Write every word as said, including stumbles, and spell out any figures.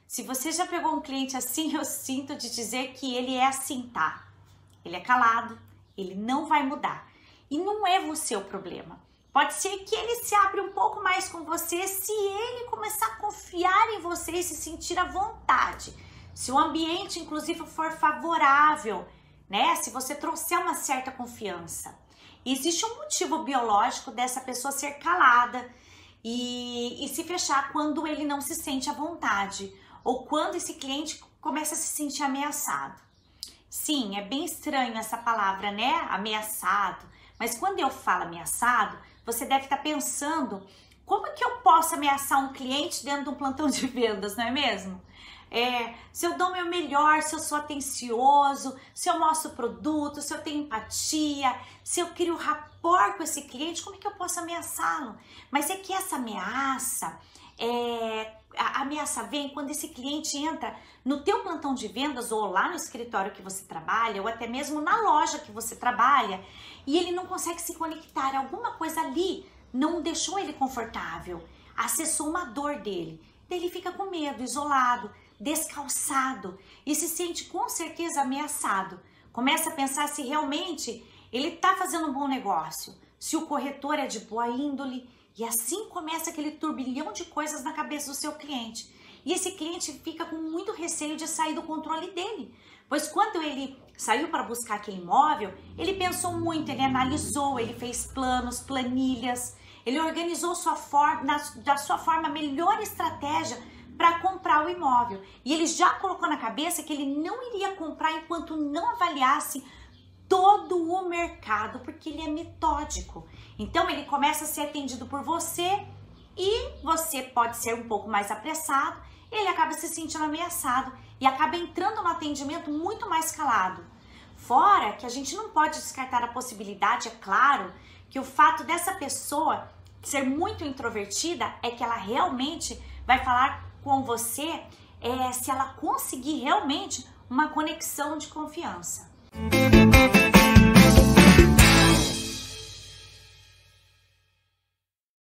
Se você já pegou um cliente assim, eu sinto de dizer que ele é assim, tá? Ele é calado, ele não vai mudar. E não é você o problema. Pode ser que ele se abra um pouco mais com você se ele começar a confiar em você e se sentir à vontade. Se o ambiente, inclusive, for favorável, né? Se você trouxer uma certa confiança. Existe um motivo biológico dessa pessoa ser calada e, e se fechar quando ele não se sente à vontade ou quando esse cliente começa a se sentir ameaçado. Sim, é bem estranho essa palavra, né? Ameaçado. Mas quando eu falo ameaçado, você deve estar pensando, como que eu posso ameaçar um cliente dentro de um plantão de vendas, não é mesmo? É, se eu dou o meu melhor, se eu sou atencioso, se eu mostro o produto, se eu tenho empatia, se eu crio rapport com esse cliente, como é que eu posso ameaçá-lo? Mas é que essa ameaça, é, a ameaça vem quando esse cliente entra no teu plantão de vendas ou lá no escritório que você trabalha ou até mesmo na loja que você trabalha e ele não consegue se conectar, alguma coisa ali não deixou ele confortável, acessou uma dor dele, daí ele fica com medo, isolado, descalçado e se sente com certeza ameaçado. Começa a pensar se realmente ele está fazendo um bom negócio, se o corretor é de boa índole e assim começa aquele turbilhão de coisas na cabeça do seu cliente. E esse cliente fica com muito receio de sair do controle dele, pois quando ele saiu para buscar aquele imóvel, ele pensou muito, ele analisou, ele fez planos, planilhas, ele organizou sua forma, na, da sua forma a melhor estratégia para comprar o imóvel. E ele já colocou na cabeça que ele não iria comprar enquanto não avaliasse todo o mercado, porque ele é metódico. Então ele começa a ser atendido por você e você pode ser um pouco mais apressado, ele acaba se sentindo ameaçado e acaba entrando no atendimento muito mais calado. Fora que a gente não pode descartar a possibilidade, é claro, que o fato dessa pessoa ser muito introvertida é que ela realmente vai falar com você é, se ela conseguir realmente uma conexão de confiança.